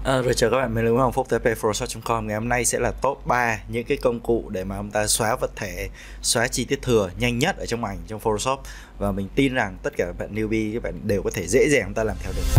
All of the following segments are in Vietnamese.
Rồi chào các bạn, mình là Nguyễn Hồng Phúc, TP Photoshop.com. Ngày hôm nay sẽ là top 3 những cái công cụ để mà chúng ta xóa vật thể, xóa chi tiết thừa nhanh nhất ở trong ảnh trong Photoshop. Và mình tin rằng tất cả các bạn newbie, các bạn đều có thể dễ dàng chúng ta làm theo được.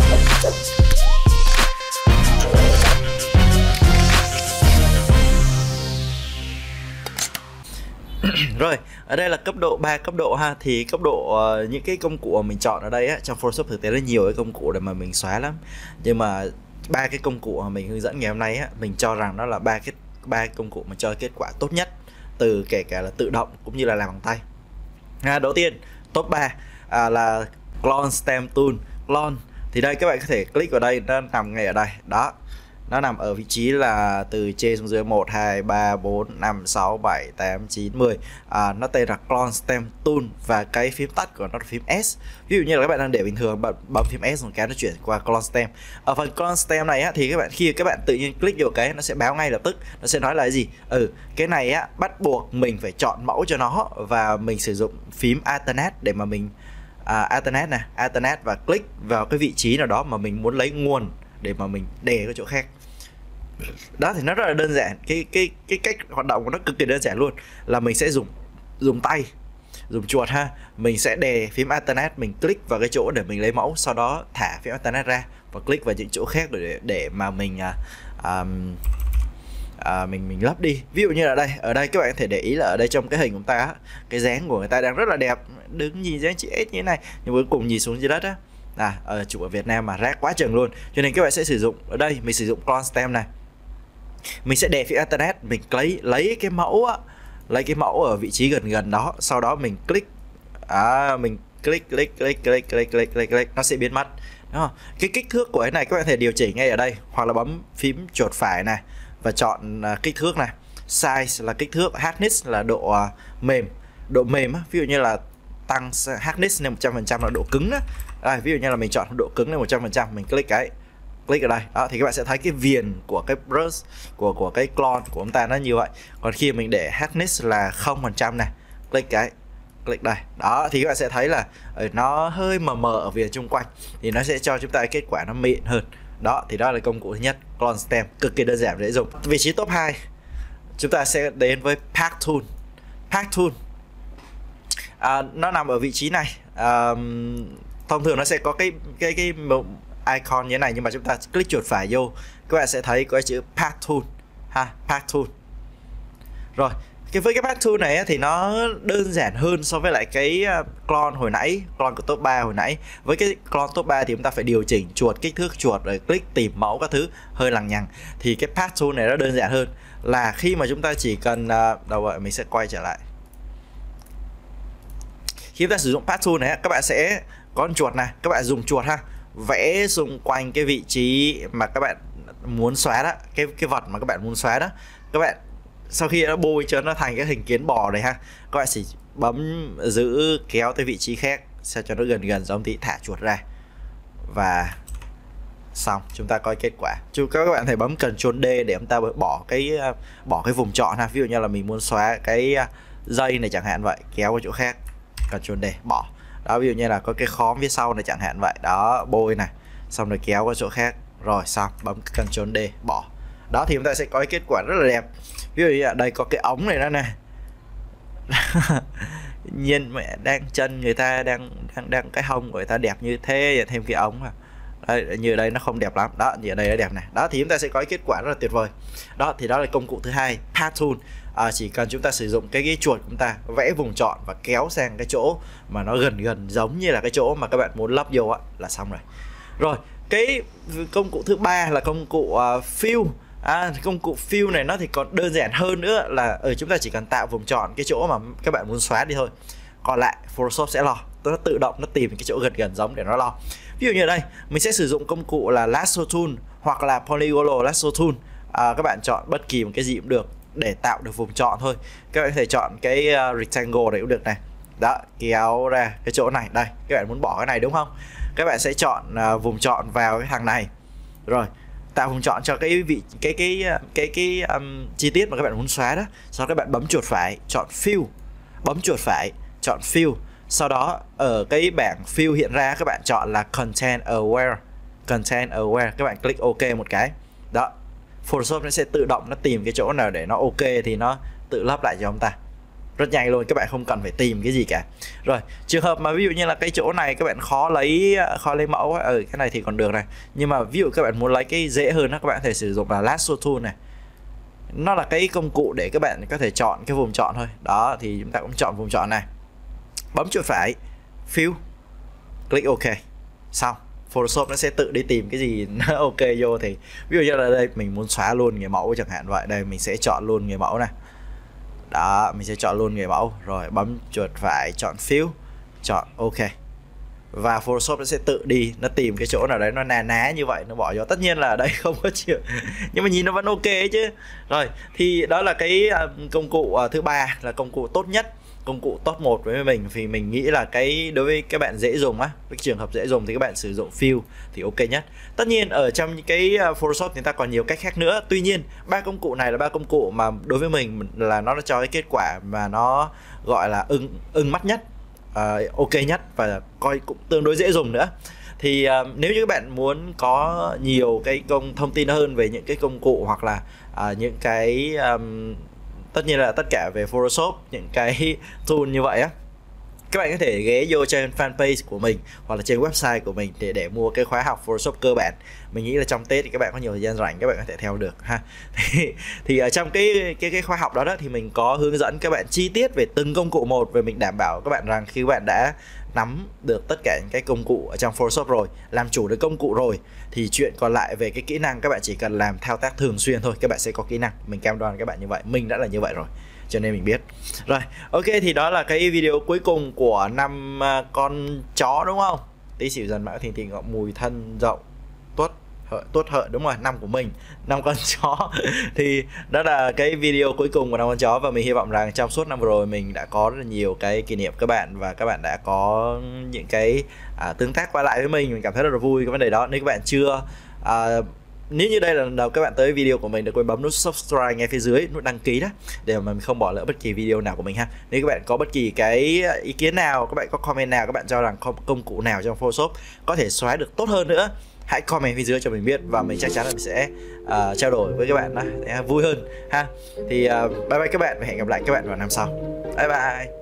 Rồi, ở đây là cấp độ 3 cấp độ ha. Thì cấp độ những cái công cụ mà mình chọn ở đây á, trong Photoshop thực tế là nhiều cái công cụ để mà mình xóa lắm. Nhưng mà ba cái công cụ mà mình hướng dẫn ngày hôm nay á, mình cho rằng nó là ba cái công cụ mà cho kết quả tốt nhất, từ kể cả là tự động cũng như là làm bằng tay. Đầu tiên top 3 là Clone Stamp Tool. Clone thì đây các bạn có thể click vào đây, nó nằm ngay ở đây đó. Nó nằm ở vị trí là từ trên xuống dưới 1, 2, 3, 4, 5, 6, 7, 8, 9, 10. Nó tên là Clone Stamp Tool và cái phím tắt của nó là phím S. Ví dụ như là các bạn đang để bình thường, bạn bấm phím S một cái nó chuyển qua Clone Stamp. Ở phần Clone Stamp này á, thì khi các bạn tự nhiên click vào cái nó sẽ báo ngay lập tức. Nó sẽ nói là cái gì? Cái này á bắt buộc mình phải chọn mẫu cho nó và mình sử dụng phím Alternate để mà mình Alternate và click vào cái vị trí nào đó mà mình muốn lấy nguồn để mà mình đè cái chỗ khác. Đó thì nó rất là đơn giản, cái cách hoạt động của nó cực kỳ đơn giản luôn, là mình sẽ dùng tay, dùng chuột ha, mình sẽ đè phím Alternate, mình click vào cái chỗ để mình lấy mẫu, sau đó thả phím Alternate ra và click vào những chỗ khác để mà mình mình lắp đi. Ví dụ như là ở đây các bạn có thể để ý là ở đây trong cái hình của người ta, cái dáng của người ta đang rất là đẹp, đứng nhìn dáng chữ S như thế này, nhưng cuối cùng nhìn xuống dưới đất á, ở chụp ở Việt Nam mà rác quá chừng luôn. Cho nên các bạn sẽ sử dụng ở đây, mình sử dụng Clone Stamp này, mình sẽ để phím Alternate, mình lấy cái mẫu á, lấy cái mẫu ở vị trí gần đó, sau đó mình click, mình click, nó sẽ biến mất. Đúng không? Cái kích thước của cái này các bạn có thể điều chỉnh ngay ở đây, hoặc là bấm phím chuột phải này và chọn kích thước này, size là kích thước, hardness là độ mềm á. Ví dụ như là tăng hardness lên 100% là độ cứng đó. Ví dụ như là mình chọn độ cứng lên 100%, mình click ở đây đó, thì các bạn sẽ thấy cái viền của cái brush của cái clone của chúng ta nó như vậy. Còn khi mình để hardness là 0% này, click đây đó, thì các bạn sẽ thấy là nó hơi mờ ở viền chung quanh, thì nó sẽ cho chúng ta kết quả nó mịn hơn. Đó thì đó là công cụ thứ nhất, Clone Stamp, cực kỳ đơn giản dễ dùng. Vị trí top 2 chúng ta sẽ đến với Path Tool. Nó nằm ở vị trí này. Thông thường nó sẽ có cái icon như thế này, nhưng mà chúng ta click chuột phải vô, các bạn sẽ thấy có cái chữ Path Tool Path Tool. Rồi, với cái Path Tool này thì nó đơn giản hơn so với lại cái clone hồi nãy, clone của top 3 hồi nãy. Với cái clone top 3 thì chúng ta phải điều chỉnh chuột, kích thước chuột, rồi click tìm mẫu các thứ hơi lằng nhằng. Thì cái Path Tool này nó đơn giản hơn, là khi mà chúng ta chỉ cần đâu vậy, mình sẽ quay trở lại. Khi chúng ta sử dụng Path Tool này, các bạn sẽ có con chuột này, các bạn dùng chuột ha, vẽ xung quanh cái vị trí mà các bạn muốn xóa đó, cái vật mà các bạn muốn xóa đó. Các bạn sau khi nó bôi cho nó thành cái hình kiến bò này ha, các bạn chỉ bấm giữ kéo tới vị trí khác sao cho nó gần giống thì thả chuột ra và xong, chúng ta coi kết quả. Các bạn thể bấm Ctrl D để chúng ta bỏ cái vùng chọn ha. Ví dụ như là mình muốn xóa cái dây này chẳng hạn vậy, kéo qua chỗ khác, Ctrl D bỏ. Đó, ví dụ như là có cái khóm phía sau này chẳng hạn vậy, đó, bôi này, xong rồi kéo qua chỗ khác, rồi xong, bấm Ctrl D bỏ. Đó thì chúng ta sẽ có cái kết quả rất là đẹp. Ví dụ như là đây có cái ống này đó nè. Nhìn mẹ đang chân người ta đang cái hông của người ta đẹp như thế, thêm cái ống à. Đây, như đây nó không đẹp lắm. Đó, như ở đây nó đẹp này. Đó thì chúng ta sẽ có cái kết quả rất là tuyệt vời. Đó thì đó là công cụ thứ hai, Path Tool. Chỉ cần chúng ta sử dụng cái chuột của chúng ta vẽ vùng chọn và kéo sang cái chỗ mà nó gần giống như là cái chỗ mà các bạn muốn lắp vô á, là xong rồi. Rồi, cái công cụ thứ ba là công cụ Fill. Công cụ Fill này nó thì còn đơn giản hơn nữa, là chúng ta chỉ cần tạo vùng chọn cái chỗ mà các bạn muốn xóa đi thôi. Còn lại Photoshop sẽ lo, nó tự động nó tìm cái chỗ gần giống để nó lo. Ví dụ như ở đây mình sẽ sử dụng công cụ là Lasso Tool hoặc là Polygonal Lasso Tool. Các bạn chọn bất kỳ một cái gì cũng được để tạo được vùng chọn thôi. Các bạn có thể chọn cái rectangle này cũng được này. Đó, kéo ra cái chỗ này, đây, các bạn muốn bỏ cái này đúng không? Các bạn sẽ chọn vùng chọn vào cái thằng này. Rồi, tạo vùng chọn cho cái chi tiết mà các bạn muốn xóa đó. Sau đó các bạn bấm chuột phải, chọn Fill. Bấm chuột phải, chọn Fill. Sau đó ở cái bảng Fill hiện ra các bạn chọn là Content Aware. content aware, các bạn click OK một cái. Đó, Photoshop nó sẽ tự động nó tìm cái chỗ nào để nó OK thì nó tự lắp lại cho chúng ta. Rất nhanh luôn, các bạn không cần phải tìm cái gì cả. Rồi, trường hợp mà ví dụ như là cái chỗ này các bạn khó lấy mẫu ấy, cái này thì còn được này. Nhưng mà ví dụ các bạn muốn lấy cái dễ hơn đó, các bạn có thể sử dụng là Lasso Tool này. Nó là cái công cụ để các bạn có thể chọn cái vùng chọn thôi. Đó, thì chúng ta cũng chọn vùng chọn này. Bấm chuột phải, Fill, click OK. Xong, Photoshop nó sẽ tự đi tìm cái gì nó OK vô. Thì ví dụ như là đây mình muốn xóa luôn người mẫu chẳng hạn vậy. Đây mình sẽ chọn luôn người mẫu này. Đó, mình sẽ chọn luôn người mẫu. Rồi bấm chuột phải, chọn Fill, chọn OK. Và Photoshop nó sẽ tự đi, nó tìm cái chỗ nào đấy nó na ná như vậy, nó bỏ vô. Tất nhiên là ở đây không có chuyện, nhưng mà nhìn nó vẫn OK chứ. Rồi, thì đó là cái công cụ thứ ba, là công cụ tốt nhất, công cụ top 1 với mình. Vì mình nghĩ là cái đối với các bạn dễ dùng á, cái trường hợp dễ dùng thì các bạn sử dụng Fill thì OK nhất. Tất nhiên ở trong những cái Photoshop người ta còn nhiều cách khác nữa. Tuy nhiên, ba công cụ này là ba công cụ mà đối với mình là nó cho cái kết quả mà nó gọi là ưng mắt nhất, OK nhất, và coi cũng tương đối dễ dùng nữa. Thì nếu như các bạn muốn có nhiều cái thông tin hơn về những cái công cụ hoặc là những cái tất nhiên là tất cả về Photoshop, những cái tool như vậy á, các bạn có thể ghé vô trên fanpage của mình hoặc là trên website của mình để mua cái khóa học Photoshop cơ bản. Mình nghĩ là trong Tết thì các bạn có nhiều thời gian rảnh, các bạn có thể theo được ha. Thì ở trong cái khóa học đó thì mình có hướng dẫn các bạn chi tiết về từng công cụ một, và mình đảm bảo các bạn rằng khi các bạn đã nắm được tất cả những cái công cụ ở trong Photoshop rồi, làm chủ được công cụ rồi, thì chuyện còn lại về cái kỹ năng các bạn chỉ cần làm thao tác thường xuyên thôi, các bạn sẽ có kỹ năng. Mình cam đoan các bạn như vậy, mình đã là như vậy rồi, cho nên mình biết. Rồi, OK, thì đó là cái video cuối cùng của năm con chó đúng không? Tí xỉu dần mão thìn ngọ mùi thân rộng tuốt hợi, đúng rồi, năm của mình, năm con chó. Thì đó là cái video cuối cùng của năm con chó, và mình hy vọng rằng trong suốt năm vừa rồi mình đã có rất là nhiều cái kỷ niệm các bạn, và các bạn đã có những cái tương tác qua lại với mình cảm thấy rất là vui cái vấn đề đó. Nếu các bạn chưa nếu như đây là lần đầu các bạn tới video của mình, đừng quên bấm nút subscribe ngay phía dưới, nút đăng ký đó, để mà mình không bỏ lỡ bất kỳ video nào của mình ha. Nếu các bạn có bất kỳ cái ý kiến nào, các bạn có comment nào, các bạn cho rằng công cụ nào trong Photoshop có thể xóa được tốt hơn nữa, hãy comment phía dưới cho mình biết, và mình chắc chắn là mình sẽ trao đổi với các bạn đó để vui hơn ha. Thì bye bye các bạn, và hẹn gặp lại các bạn vào năm sau. Bye bye.